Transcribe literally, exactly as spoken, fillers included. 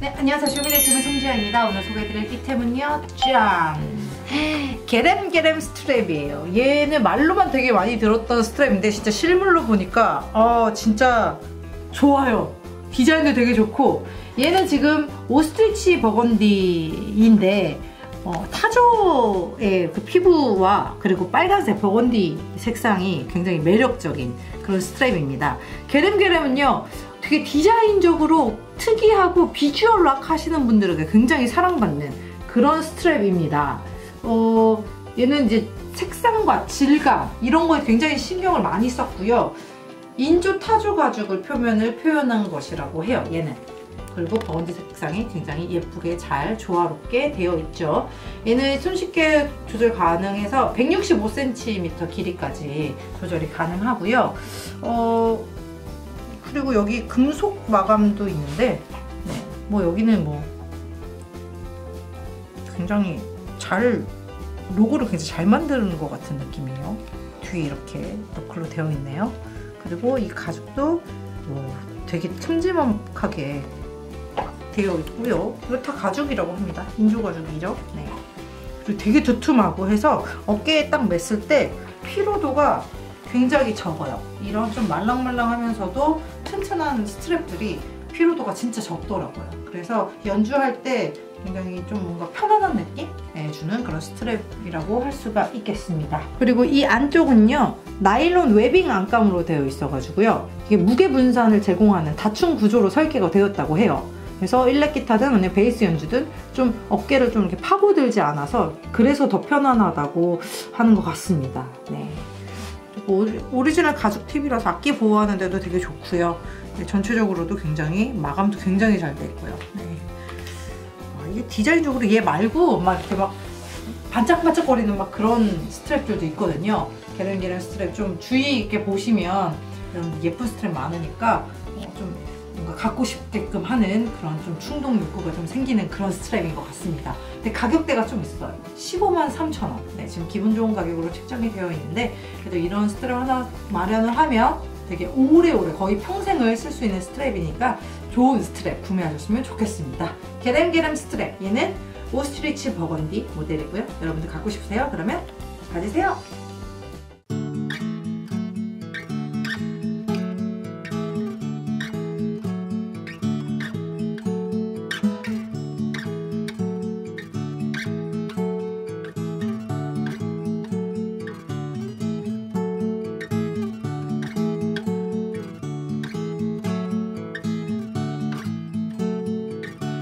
네, 안녕하세요. 쇼미더팀의 송지아입니다. 오늘 소개해드릴 이템은요, 짠! 게렘게렘 스트랩이에요. 얘는 말로만 되게 많이 들었던 스트랩인데 진짜 실물로 보니까 어 진짜 좋아요. 디자인도 되게 좋고, 얘는 지금 오스트리치 버건디인데 어, 타조의 그 피부와 그리고 빨간색 버건디 색상이 굉장히 매력적인 그런 스트랩입니다. 게렘게렘은요 되게 디자인적으로 특이하고 비주얼 락 하시는 분들에게 굉장히 사랑받는 그런 스트랩입니다. 어, 얘는 이제 색상과 질감 이런 거에 굉장히 신경을 많이 썼고요. 인조 타조 가죽을 표면을 표현한 것이라고 해요, 얘는. 그리고 버건디 색상이 굉장히 예쁘게 잘 조화롭게 되어 있죠. 얘는 손쉽게 조절 가능해서 백육십오 센티미터 길이까지 조절이 가능하고요. 어, 그리고 여기 금속 마감도 있는데, 네, 뭐 여기는 뭐 굉장히 잘 로고를 굉장히 잘 만드는 것 같은 느낌이에요. 뒤에 이렇게 너클로 되어 있네요. 그리고 이 가죽도 뭐 되게 큼지막하게 되어 있고요. 이거 다 가죽이라고 합니다. 인조 가죽이죠. 네. 그리고 되게 두툼하고 해서 어깨에 딱 맸을 때 피로도가 굉장히 적어요. 이런 좀 말랑말랑하면서도 튼튼한 스트랩들이 피로도가 진짜 적더라고요. 그래서 연주할 때 굉장히 좀 뭔가 편안한 느낌 주는 그런 스트랩이라고 할 수가 있겠습니다. 그리고 이 안쪽은요, 나일론 웨빙 안감으로 되어 있어가지고요, 이게 무게 분산을 제공하는 다층 구조로 설계가 되었다고 해요. 그래서 일렉 기타든 아니면 베이스 연주든 좀 어깨를 좀 이렇게 파고들지 않아서 그래서 더 편안하다고 하는 것 같습니다. 네. 그리고 오리지널 가죽 팁이라서 악기 보호하는 데도 되게 좋고요. 네, 전체적으로도 굉장히 마감도 굉장히 잘 돼 있고요. 네. 아, 이게 디자인적으로 얘 말고 막 이렇게 막 반짝반짝거리는 막 그런 스트랩들도 있거든요. 게렘게렘 스트랩 좀 주의 있게 보시면 이런 예쁜 스트랩 많으니까 어, 좀 뭔가 갖고 싶게끔 하는 그런 좀 충동 욕구가 좀 생기는 그런 스트랩인 것 같습니다. 근데 가격대가 좀 있어요. 십오만 삼천 원. 네, 지금 기분 좋은 가격으로 책정이 되어 있는데, 그래도 이런 스트랩 하나 마련을 하면 되게 오래오래 거의 평생을 쓸 수 있는 스트랩이니까 좋은 스트랩 구매하셨으면 좋겠습니다. 게렘게렘 스트랩, 얘는 오스트리치 버건디 모델이고요. 여러분들 갖고 싶으세요? 그러면 가지세요.